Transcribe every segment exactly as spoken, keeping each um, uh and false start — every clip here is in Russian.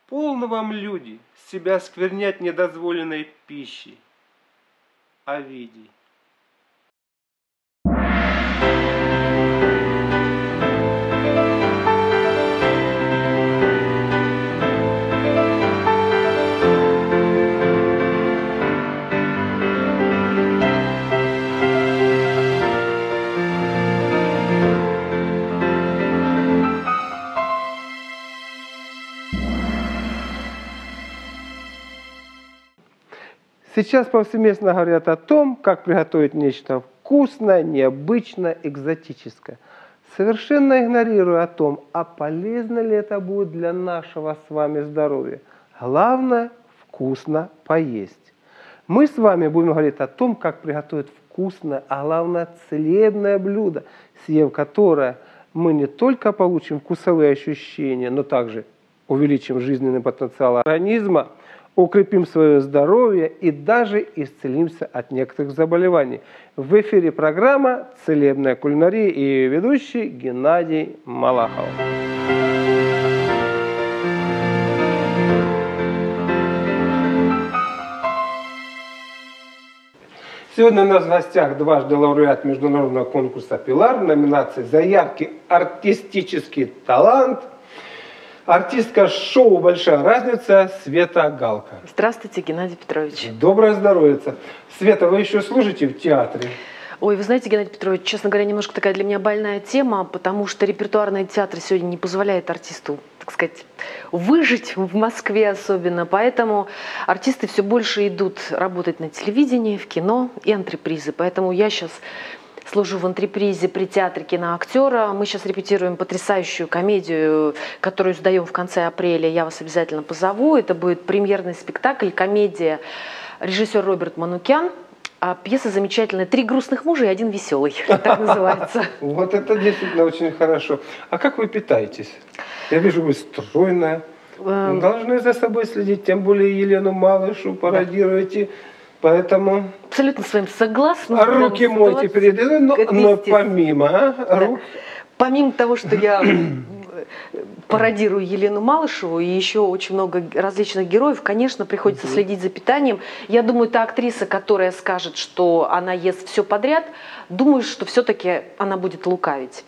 Полно вам, люди, себя сквернять недозволенной пищей. Овидий. Сейчас повсеместно говорят о том, как приготовить нечто вкусное, необычное, экзотическое. Совершенно игнорируя о том, а полезно ли это будет для нашего с вами здоровья. Главное – вкусно поесть. Мы с вами будем говорить о том, как приготовить вкусное, а главное – целебное блюдо, съев которое мы не только получим вкусовые ощущения, но также увеличим жизненный потенциал организма, укрепим свое здоровье и даже исцелимся от некоторых заболеваний. В эфире программа «Целебная кулинария» и ее ведущий Геннадий Малахов. Сегодня у нас в гостях дважды лауреат международного конкурса «Пилар» в номинации «За яркий артистический талант». Артистка шоу «Большая разница» Света Галка. Здравствуйте, Геннадий Петрович. Доброе здоровье. Света, вы еще служите в театре? Ой, вы знаете, Геннадий Петрович, честно говоря, немножко такая для меня больная тема, потому что репертуарный театр сегодня не позволяет артисту, так сказать, выжить в Москве особенно. Поэтому артисты все больше идут работать на телевидении, в кино и антрепризы. Поэтому я сейчас служу в антрепризе при театре киноактера. Мы сейчас репетируем потрясающую комедию, которую сдаем в конце апреля. Я вас обязательно позову. Это будет премьерный спектакль, комедия, режиссер Роберт Манукян. А пьеса замечательная «Три грустных мужа и один веселый», так называется. Вот это действительно очень хорошо. А как вы питаетесь? Я вижу, вы стройная. Должны за собой следить, тем более Елену Малышу пародируете. Поэтому... Абсолютно с вами согласна. Руки мойте перед едой, но, но помимо а, рук... Помимо того, что я пародирую Елену Малышеву и еще очень много различных героев, конечно, приходится mm-hmm. следить за питанием. Я думаю, та актриса, которая скажет, что она ест все подряд, думаю, что все-таки она будет лукавить.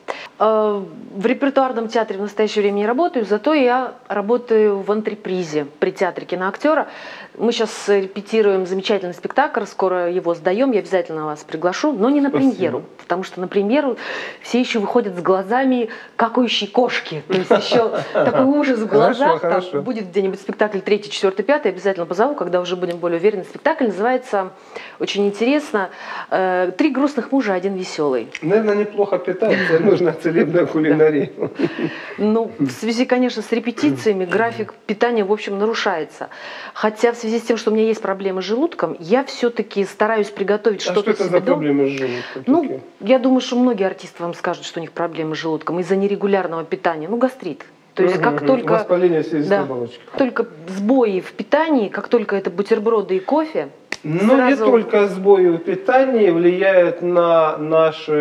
В репертуарном театре в настоящее время не работаю, зато я работаю в антрепризе при театре киноактера. Мы сейчас репетируем замечательный спектакль, скоро его сдаем, я обязательно вас приглашу, но не на Спасибо. премьеру, потому что на премьеру все еще выходят с глазами какающей кошки, то есть еще такой ужас в глазах. Хорошо, хорошо. Будет где-нибудь спектакль третий, четвертый, пятый, обязательно позову, когда уже будем более уверены. Спектакль называется очень интересно «Три грустных мужа, один веселый». Наверное, неплохо питаться, нужна целебная кулинария. Ну, в связи, конечно, с репетициями график питания, в общем, нарушается. Хотя в связи с тем, что у меня есть проблемы с желудком, я все-таки стараюсь приготовить а что-то что это за проблемы с желудком? Ну, такие? я думаю, что многие артисты вам скажут, что у них проблемы с желудком из-за нерегулярного питания. Ну, гастрит. То есть, как только... Воспаление слизистой да, оболочки. только сбои в питании, как только это бутерброды и кофе. Но сразу... не только сбои в питании влияют на, наши,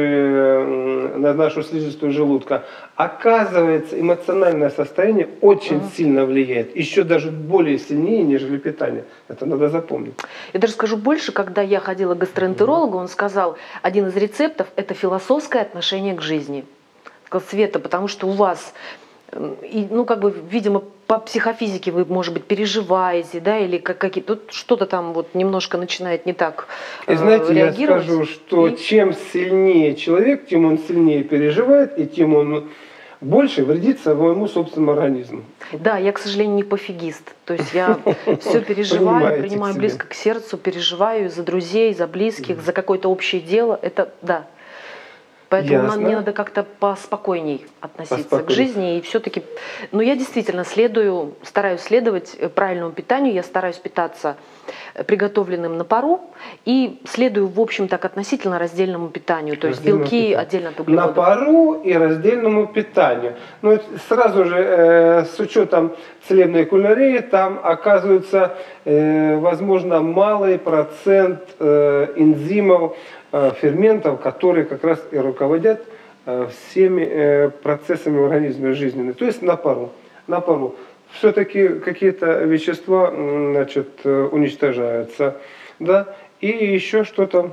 на нашу слизистую желудка. Оказывается, эмоциональное состояние очень uh-huh. сильно влияет. Еще даже более сильнее, нежели питание. Это надо запомнить. Я даже скажу больше, когда я ходила к гастроэнтерологу, он сказал, один из рецептов – это философское отношение к жизни. Сказал, Света, потому что у вас... И, ну, как бы, видимо, по психофизике вы, может быть, переживаете, да, или как, какие-то, тут что-то там вот немножко начинает не так э, И знаете, реагировать. Я скажу, что и... чем сильнее человек, тем он сильнее переживает, и тем он больше вредит своему собственному организму. Да, я, к сожалению, не пофигист. То есть я все переживаю, принимаю близко к сердцу, переживаю за друзей, за близких, за какое-то общее дело. Это, да. Поэтому нам, мне надо как-то поспокойней относиться Поспокойней. к жизни. И все-таки, ну, я действительно следую, стараюсь следовать правильному питанию. Я стараюсь питаться приготовленным на пару и следую, в общем, так относительно раздельному питанию. То есть белки питанию. отдельно от углеводов. На пару и раздельному питанию. Но сразу же э, с учетом целебной кулинарии там оказывается, э, возможно, малый процент э, энзимов, ферментов, которые как раз и руководят всеми процессами в организме жизненными. То есть на пару. На пару. все-таки какие-то вещества, значит, уничтожаются, да, и еще что-то.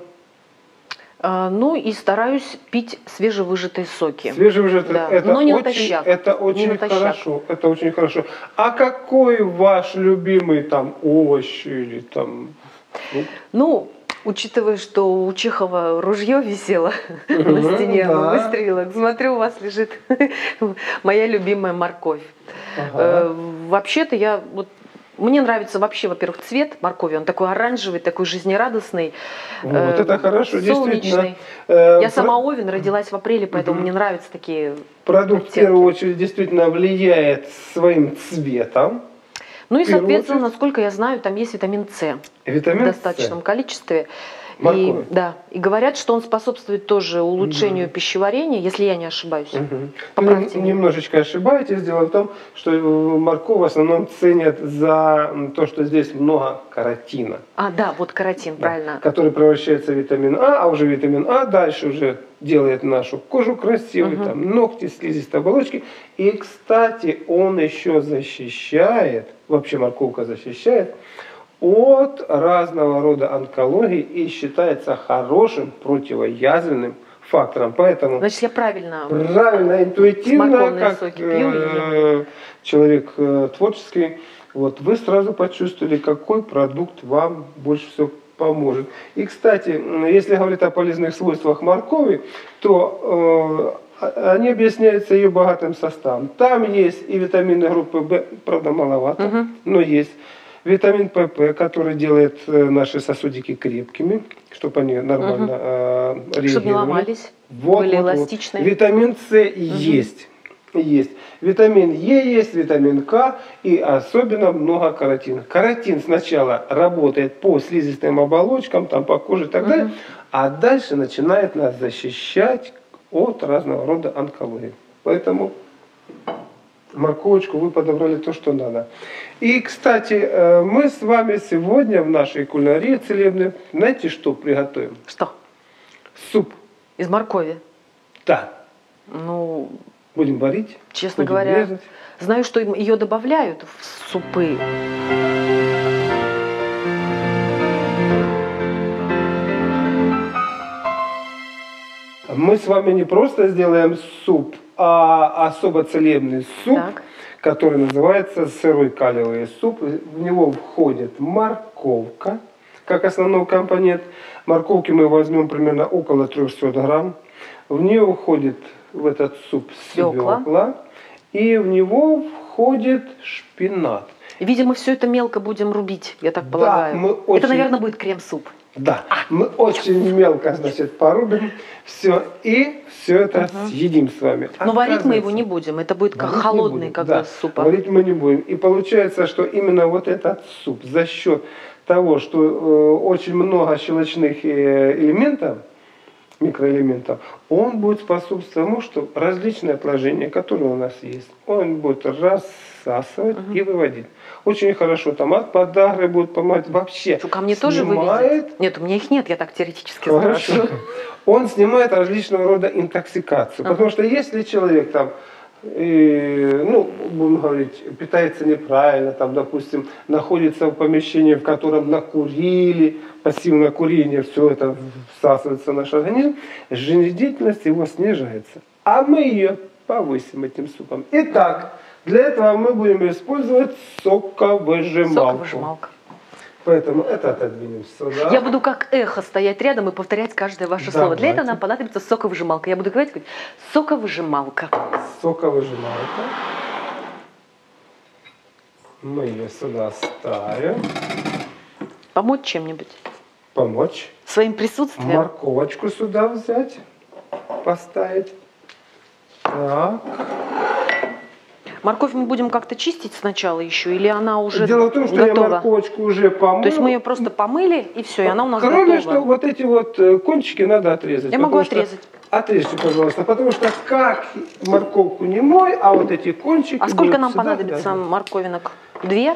А, ну и стараюсь пить свежевыжатые соки. Свежевыжатые, Да. это, Но не очень, натощак. это очень Не натощак. хорошо, это очень хорошо. А какой ваш любимый там овощ или там? Ну, учитывая, что у Чехова ружье висело на стене, да. выстрелила, смотрю, у вас лежит моя любимая морковь. Ага. Э, Вообще-то я вот мне нравится вообще, во-первых, цвет моркови, он такой оранжевый, такой жизнерадостный, Вот э, это хорошо, солнечный. действительно. Э, Я сама про- Овен, родилась в апреле, поэтому Мгм. мне нравятся такие Продукт в оттенки. первую очередь действительно влияет своим цветом. Ну и, в первую соответственно, очередь. насколько я знаю, там есть витамин С Витамин в достаточном С. количестве. И, Моркови. да, и говорят, что он способствует тоже улучшению Мгм. пищеварения, если я не ошибаюсь. Мгм. Поправьте Вы меня. немножечко ошибаетесь. Дело в том, что морковь в основном ценят за то, что здесь много каротина, А, да, вот каротин, правильно. который превращается в витамин А, а уже витамин А дальше уже делает нашу кожу красивой, Мгм. там, ногти, слизистые оболочки. И, кстати, он еще защищает, вообще морковка защищает от разного рода онкологии и считается хорошим противоязвенным фактором. Поэтому Значит, я правильно. правильно, интуитивно, Морковные как соки пью и э, человек э, творческий, вот, вы сразу почувствовали, какой продукт вам больше всего поможет. И, кстати, м, если говорить о полезных свойствах моркови, то э, а- они объясняются ее богатым составом. Там есть и витамины группы В, правда маловато, Мгм. но есть. Витамин п-пэ, который делает э, наши сосудики крепкими, чтобы они нормально э, реагировали. Чтобы не ломались, Вот, были вот, вот. эластичные. Витамин С есть. Есть. Витамин Е есть, витамин К и особенно много каротина. Каротин сначала работает по слизистым оболочкам, там, по коже и так далее, а дальше начинает нас защищать от разного рода онкологии. Поэтому морковочку вы подобрали то, что надо. И, кстати, э, мы с вами сегодня в нашей кулинарии целебной, знаете, что приготовим? Что? Суп. Из моркови. Да. Ну, Будем варить. честно будем говоря, резать. знаю, что им- ее добавляют в супы. Мы с вами не просто сделаем суп, а особо целебный суп, Так. который называется сырой калиевый суп. В него входит морковка, как основной компонент. Морковки мы возьмем примерно около трехсот грамм. В нее входит в этот суп Свекла. свекла. И в него входит шпинат. Видимо, все это мелко будем рубить, я так Да, полагаю. мы Это, очень- наверное, будет крем-суп. Да, мы очень мелко, значит, порубим все и все это съедим с вами. Но варить мы его Оказывается, не будем. Это будет как варить не холодный, будем, как да, бы суп. варить мы не будем. И получается, что именно вот этот суп за счет того, что э, очень много щелочных э, элементов, микроэлементов, он будет способствовать тому, что различные отложения, которые у нас есть, он будет рассасывать и выводить. Очень хорошо, там от подагры будет помогать вообще. Что, ко мне тоже снимает. выведет? Нет, у меня их нет, я так теоретически Хорошо. спрашиваю. Он снимает различного рода интоксикацию. Ага. Потому что если человек там, э, ну, будем говорить, питается неправильно, там, допустим, находится в помещении, в котором накурили, пассивное курение, все это всасывается в наш организм, жизнедеятельность его снижается. А мы ее повысим этим супом. Итак, для этого мы будем использовать соковыжималку. Соковыжималка. Поэтому это отодвинем сюда. Я буду как эхо стоять рядом и повторять каждое ваше слово. Для этого Давайте. нам понадобится соковыжималка. Я буду говорить, говорить соковыжималка. Соковыжималка. Мы ее сюда ставим. Помочь чем-нибудь? Помочь. Своим присутствием? Морковочку сюда взять. Поставить. Так. Морковь мы будем как-то чистить сначала еще, или она уже Дело в том, что я готова? морковочку уже помыл. То есть мы ее просто помыли, и все, и она у нас Кроме, готова. что вот эти вот э, кончики надо отрезать. Я могу потому что- отрезать. Отрежьте, пожалуйста, потому что как морковку не мой, а вот эти кончики... А сколько будут нам сюда понадобится даже. морковинок? Две?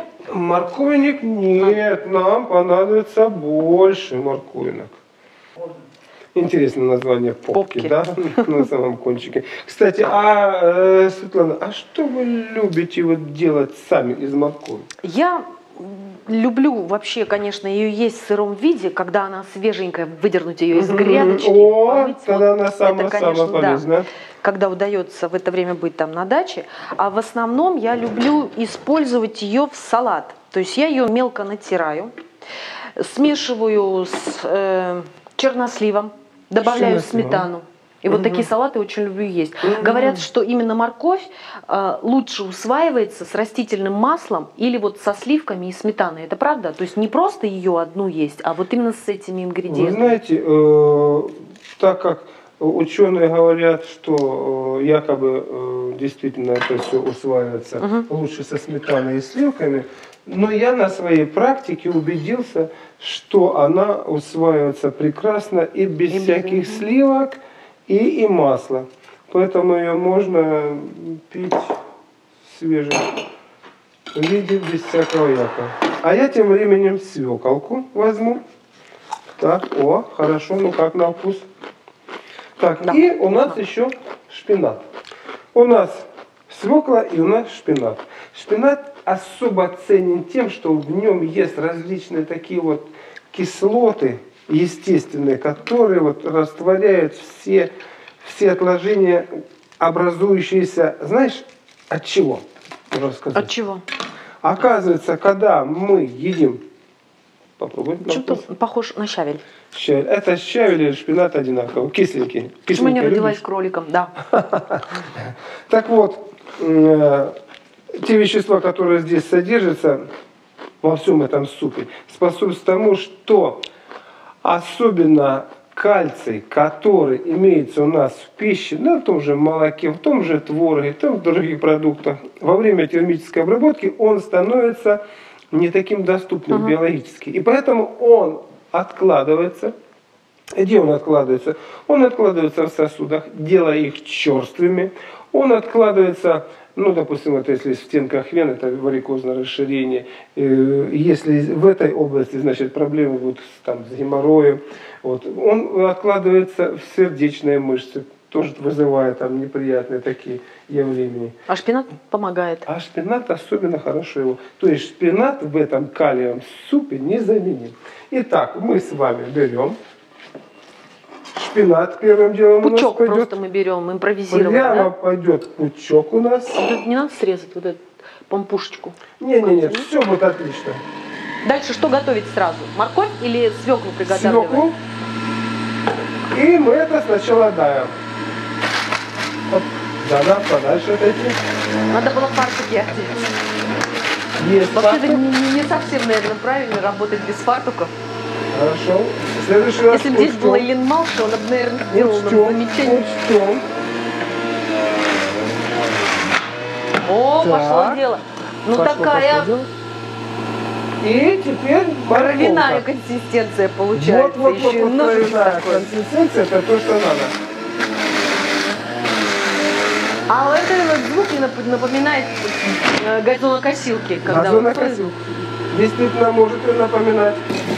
Морковник нет, нам понадобится больше морковинок. Интересное название попки, Попки. да, на самом кончике. Кстати, а, э, Светлана, а что вы любите вот делать сами из моркови? Я люблю вообще, конечно, ее есть в сыром виде, когда она свеженькая, выдернуть ее из грядочки. О, помыть. тогда Вот она это, самая-самая конечно, да. полезная. Когда удается в это время быть там на даче. А в основном я люблю использовать ее в салат. То есть я ее мелко натираю, смешиваю с э, черносливом, добавляю Черносливом. сметану. И вот Мгм. такие салаты очень люблю есть. Мгм. Говорят, что именно морковь э, лучше усваивается с растительным маслом или вот со сливками и сметаной. Это правда? То есть не просто ее одну есть, а вот именно с этими Вы ингредиентами. знаете, э, так как ученые говорят, что э, якобы э, действительно это все усваивается Мгм. лучше со сметаной и сливками, но я на своей практике убедился, что она усваивается прекрасно и без И без- всяких мгм. сливок и, и масла. Поэтому ее можно пить свежей в виде без всякого яка. А я тем временем свеколку возьму. Так, о, хорошо, ну как на вкус. Так, Да, и у нас вкусно. еще шпинат. У нас свекла и у нас шпинат. Шпинат особо ценен тем, что в нем есть различные такие вот кислоты естественные, которые вот растворяют все, все отложения, образующиеся, знаешь, от чего? Можно сказать. От чего? Оказывается, когда мы едим, попробуй. на Что-то вкус. похож на щавель. Щавель. Это щавель и шпинат одинаково, кисленький. Почему я не Кисленький родилась любишь? кроликом? Да. Так вот, э, те вещества, которые здесь содержатся во всем этом супе, способствуют тому, что особенно кальций, который имеется у нас в пище, на том же молоке, в том же твороге, в том в других продуктах, во время термической обработки он становится не таким доступным Мгм. биологически. И поэтому он откладывается. Где он откладывается? Он откладывается в сосудах, делая их черствыми. Он откладывается, ну, допустим, вот если в стенках вен, это варикозное расширение. Э, Если в этой области, значит, проблемы будут с, там, с геморроем. Вот. Он откладывается в сердечные мышцы, тоже вызывая там неприятные такие явления. А шпинат помогает. А шпинат особенно хорошо его. То есть шпинат в этом калиевом супе незаменим. Итак, мы с вами берем шпинат первым делом Пучок у нас пойдет. просто мы берем, импровизированно, Прямо да? пойдет пучок у нас. Вот это не надо срезать вот эту помпушечку. Не-не-не, все будет отлично. Дальше что готовить сразу? Морковь или свеклу приготавливать? Свеклу. И мы это сначала давим. Вот. Да-да, подальше отойти. Надо было фартуки одеть. Есть Вообще-то фартук. не, не- не совсем, наверное, правильно работать без фартуков. Хорошо. В следующий раз Если бы здесь учтем. была Элен Малша, он бы, наверное, сделал нам Учтем, замечание. учтем. О, Так. пошло дело. Ну Пошло, такая пошло дело. И теперь кровяная морковка. консистенция получается. Вот, вот, вот, Еще и вот ножик кровяная такой. консистенция, это то, что надо. А вот этот вот звук мне нап- напоминает э, газонокосилки. Когда Газонокосилка. Действительно может и напоминать.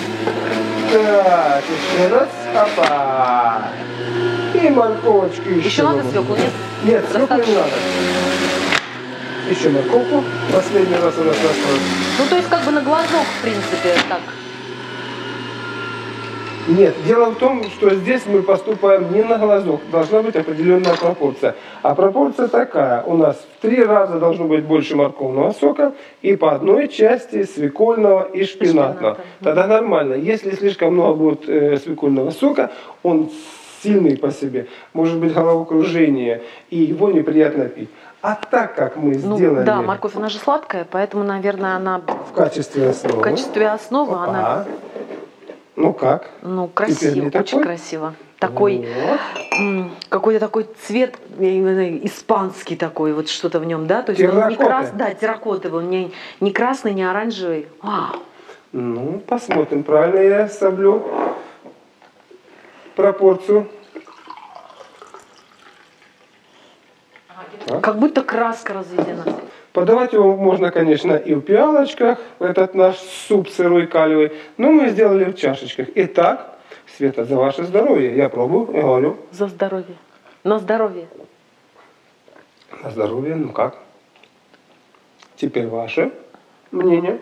Так, еще раз. Опа. И морковочки еще. Еще надо добавим. свеклу, нет? Нет, свеклу не Достаточно. надо. Еще морковку. Последний раз у нас настроен. Ну то есть как бы на глазок, в принципе, так. Нет, дело в том, что здесь мы поступаем не на глазок. Должна быть определенная пропорция. А пропорция такая. У нас в три раза должно быть больше морковного сока и по одной части свекольного и шпинатного. шпината. Тогда нормально. Если слишком много будет э, свекольного сока, он сильный по себе. Может быть головокружение, и его неприятно пить. А так как мы Ну сделали да, морковь, она же сладкая, поэтому, наверное, она в качестве основы. в качестве основы, Опа. она, Ну как? ну, Теперь красиво, не очень такой? красиво. Такой, Вот. м, какой-то такой цвет, я не знаю, испанский такой, вот что-то в нем, да? То есть он не Терракоты. крас, да, терракотовый, он не, не красный, не оранжевый. Вау. Ну, посмотрим, правильно я соблю пропорцию. Так. Как будто краска разведена. Подавать его можно, конечно, и в пиалочках, этот наш суп сырой калиевый, но мы сделали в чашечках. Итак, Света, за ваше здоровье. Я пробую, я говорю. За здоровье. На здоровье. На здоровье, ну как? Теперь ваше мнение.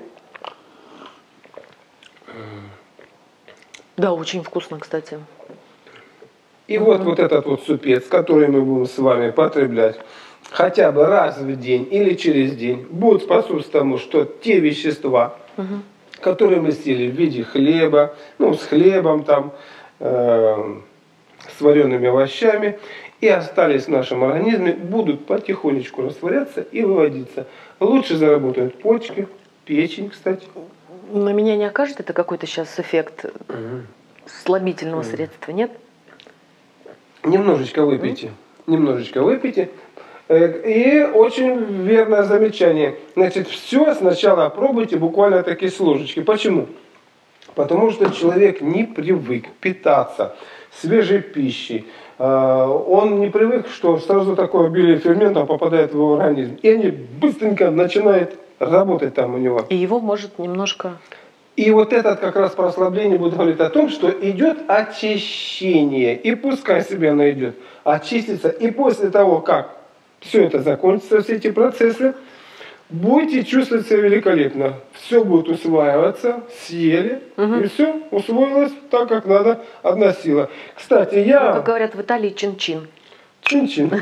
Да, очень вкусно, кстати. И вот, вот этот вот супец, который мы будем с вами потреблять хотя бы раз в день или через день, будет способствовать тому, что те вещества, Угу. которые мы съели в виде хлеба, ну, с хлебом там, э, с вареными овощами, и остались в нашем организме, будут потихонечку растворяться и выводиться. Лучше заработают почки, печень, кстати. На меня не окажет это какой-то сейчас эффект слабительного средства, нет? Немножечко выпейте. Немножечко выпейте. Э, И очень верное замечание. Значит, все сначала пробуйте буквально такие с ложечки. Почему? Потому что человек не привык питаться свежей пищей. Э, Он не привык, что сразу такое обилие ферментов попадает в его организм. И они быстренько начинают работать там у него. И его может немножко... И вот этот как раз про ослабление будет говорить о том, что идет очищение. И пускай себе оно идет. Очистится. И после того, как все это закончится, все эти процессы, будете чувствовать себя великолепно. Все будет усваиваться, съели, Угу. и все усвоилось так, как надо, одна сила. Кстати, я... Ну, как говорят в Италии, чин-чин. Чин-чин.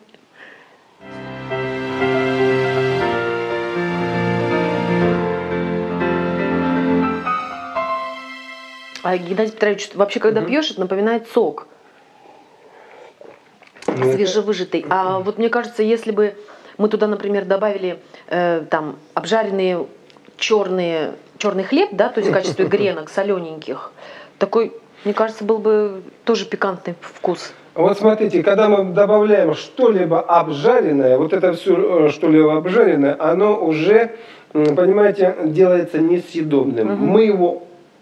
А Геннадий Петрович, вообще, когда Мгм. пьешь, это напоминает сок Ну, это- свежевыжатый. А вот мне кажется, если бы мы туда, например, добавили э, там обжаренные черные, черный хлеб, да, то есть в качестве гренок солененьких, такой, мне кажется, был бы тоже пикантный вкус. Вот смотрите, когда мы добавляем что-либо обжаренное, вот это все что-либо обжаренное, оно уже, м, понимаете, делается несъедобным. Мгм. Мы его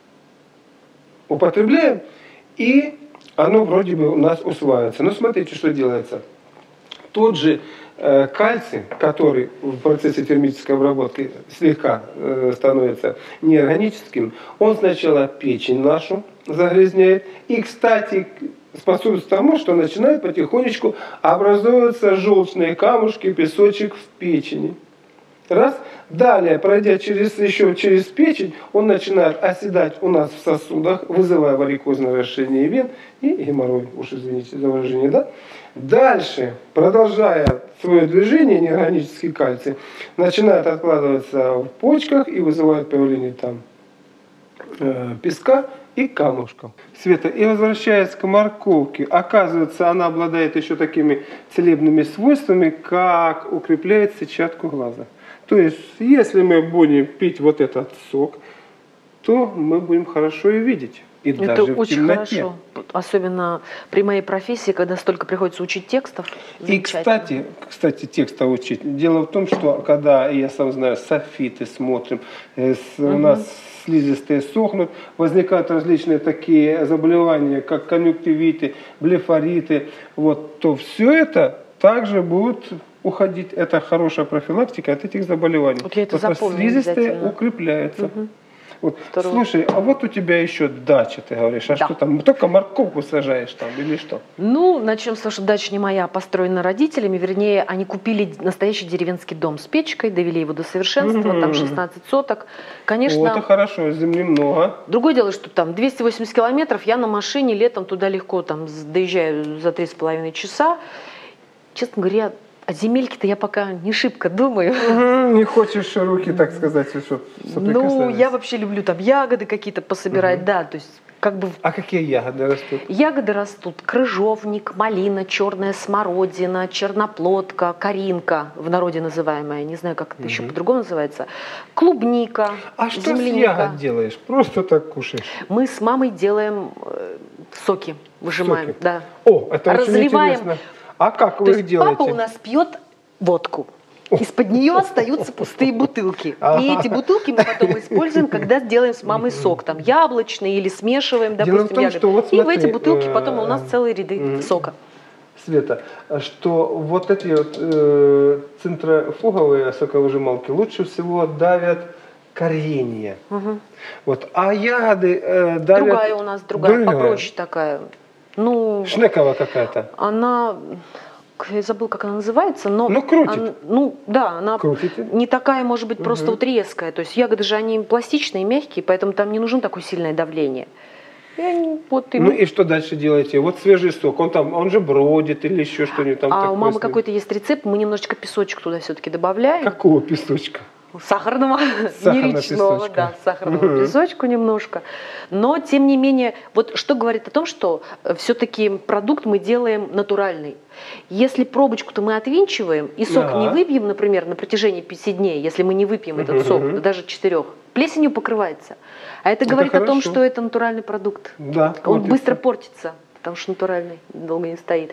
употребляем, и оно вроде бы у нас усваивается. Но смотрите, что делается. Тот же э, кальций, который в процессе термической обработки слегка э, становится неорганическим, он сначала печень нашу загрязняет. И, кстати, способствует тому, что начинают потихонечку образовываться желчные камушки, песочек в печени. Раз. Далее, пройдя через, еще через печень, он начинает оседать у нас в сосудах, вызывая варикозное расширение вен и геморрой. Уж извините за выражение, да? Дальше, продолжая свое движение, неорганический кальций начинает откладываться в почках и вызывает появление там э, песка и камушков. Света, и возвращаясь к морковке, оказывается, она обладает еще такими целебными свойствами, как укрепляет сетчатку глаза. То есть, если мы будем пить вот этот сок, то мы будем хорошо и видеть. И Это даже в очень темноте. хорошо. Особенно при моей профессии, когда столько приходится учить текстов. И, Замечательно. кстати, кстати, текста учить. Дело в том, что когда, я сам знаю, софиты смотрим, э, с- у Мгм. нас слизистые сохнут, возникают различные такие заболевания, как конъюнктивиты, блефориты, вот, то все это также будет уходить. Это хорошая профилактика от этих заболеваний. Вот я это Потому что запомню слизистые обязательно. укрепляются. Мгм. Вот. Здорово. Слушай, а вот у тебя еще дача, ты говоришь, а Да. что там, только морковку сажаешь там или что? Ну, начнем с того, что дача не моя, а построена родителями. Вернее, они купили настоящий деревенский дом с печкой, довели его до совершенства, Мгм. там шестнадцать соток. Конечно, О, это хорошо, земли много. другое дело, что там двести восемьдесят километров, я на машине летом туда легко там с- доезжаю за три с половиной часа. Честно говоря, о земельке-то я пока не шибко думаю. Мгм, не хочешь руки, так сказать, что Ну, я вообще люблю там ягоды какие-то пособирать, Мгм. да, то есть как бы А какие ягоды растут? ягоды растут: крыжовник, малина, черная смородина, черноплодка, коринка, в народе называемая, не знаю, как это еще Мгм. по-другому называется, клубника, А что с земляника. ягод делаешь? Просто так кушаешь? Мы с мамой делаем э, соки, выжимаем, Соки? да. О, это очень Разливаем. интересно. А как То вы их есть делаете? папа у нас пьет водку. Из-под нее остаются пустые бутылки. И Ага. эти бутылки мы потом используем, когда делаем с мамой сок, там яблочный или смешиваем, Дело в допустим, том, ягоды. что вот И в смотри, эти бутылки э, потом у нас целые ряды м. сока. Света, что вот эти вот э, центрофуговые соковыжималки лучше всего давят коренья. Угу. Вот. А ягоды э, дарят... Другая у нас, другая, другая. попроще такая. Ну, Шнекова какая-то. она, я забыл, как она называется, но... Ну, крутит. Она, ну, да, она Крутите. не такая, может быть, просто Угу. вот резкая. То есть ягоды же, они пластичные, мягкие, поэтому там не нужно такое сильное давление. И они, вот, и Ну и что дальше делаете? Вот свежий сок, он там, он же бродит или еще что-нибудь там А такое. у мамы с ним? какой-то есть рецепт, мы немножечко песочек туда все-таки добавляем. Какого песочка? Сахарного, Сахарного не речного, песочка. да, сахарного Мгм. песочку немножко. Но, тем не менее, вот что говорит о том, что все-таки продукт мы делаем натуральный. Если пробочку-то мы отвинчиваем и сок Да. не выпьем, например, на протяжении пяти дней, если мы не выпьем этот сок, Мгм. да даже четырех, плесенью покрывается. А это, Это говорит о том, хорошо. что это натуральный продукт. Да. Он вот и быстро всё. портится, потому что натуральный, долго не стоит.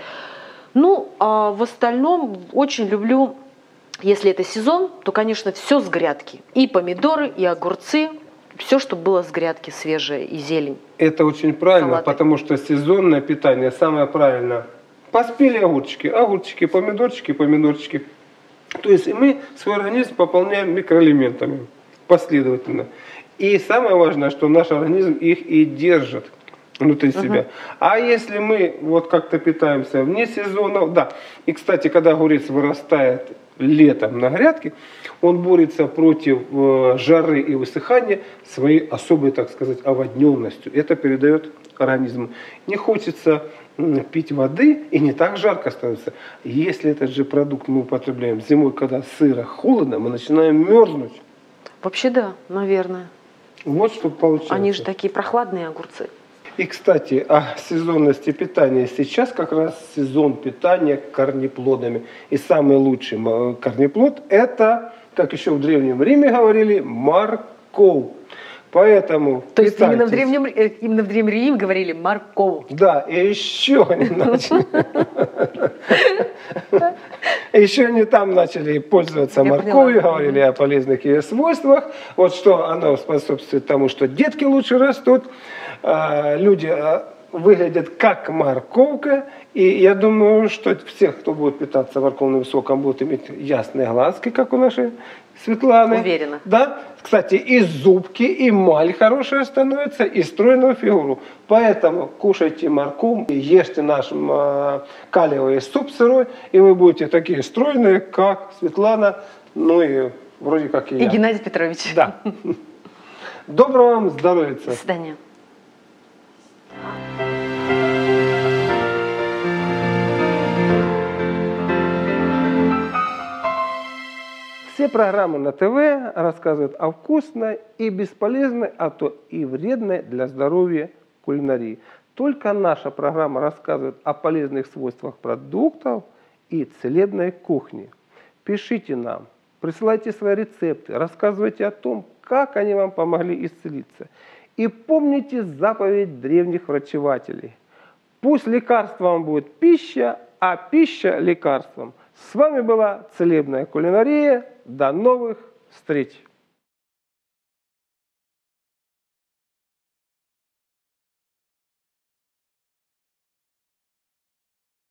Ну, а в остальном очень люблю, если это сезон, то, конечно, все с грядки. И помидоры, и огурцы, все, что было с грядки, свежее, и зелень. Это очень правильно, Салаты. потому что сезонное питание самое правильное. Поспели огурчики, огурчики, помидорчики, помидорчики. То есть мы свой организм пополняем микроэлементами последовательно. И самое важное, что наш организм их и держит внутри Мгм. себя. А если мы вот как-то питаемся вне сезона, да. И, кстати, когда огурец вырастает летом на грядке, он борется против э, жары и высыхания своей особой, так сказать, оводненностью. Это передает организму. Не хочется м, пить воды, и не так жарко становится. Если этот же продукт мы употребляем зимой, когда сыро, холодно, мы начинаем мерзнуть. Вообще да, наверное. Вот что получается. Они же такие прохладные огурцы. И, кстати, о сезонности питания. Сейчас как раз сезон питания корнеплодами. И самый лучший м- корнеплод – это, как еще в Древнем Риме говорили, морковь. Поэтому То есть именно в, питайтесь. древнем, э, именно в Древнем Риме говорили морковь. Да, и еще они начали. Еще они там начали пользоваться Я морковью, поняла. говорили о полезных ее свойствах. Вот что оно способствует тому, что детки лучше растут, а, люди а, выглядят как морковка. И я думаю, что все, кто будет питаться морковным соком, будут иметь ясные глазки, как у нашей Светланы. Уверена. Да? Кстати, и зубки, и эмаль хорошая становится, и стройную фигуру. Поэтому кушайте морковь, ешьте наш э, калиевый суп сырой, и вы будете такие стройные, как Светлана, ну и вроде как и И я. Геннадий Петрович. Да. Доброго вам здоровья. До свидания. Все программы на ТВ рассказывают о вкусной и бесполезной, а то и вредной для здоровья кулинарии. Только наша программа рассказывает о полезных свойствах продуктов и целебной кухни. Пишите нам, присылайте свои рецепты, рассказывайте о том, как они вам помогли исцелиться. И помните заповедь древних врачевателей. Пусть лекарством будет пища, а пища лекарством. С вами была Целебная кулинария. До новых встреч!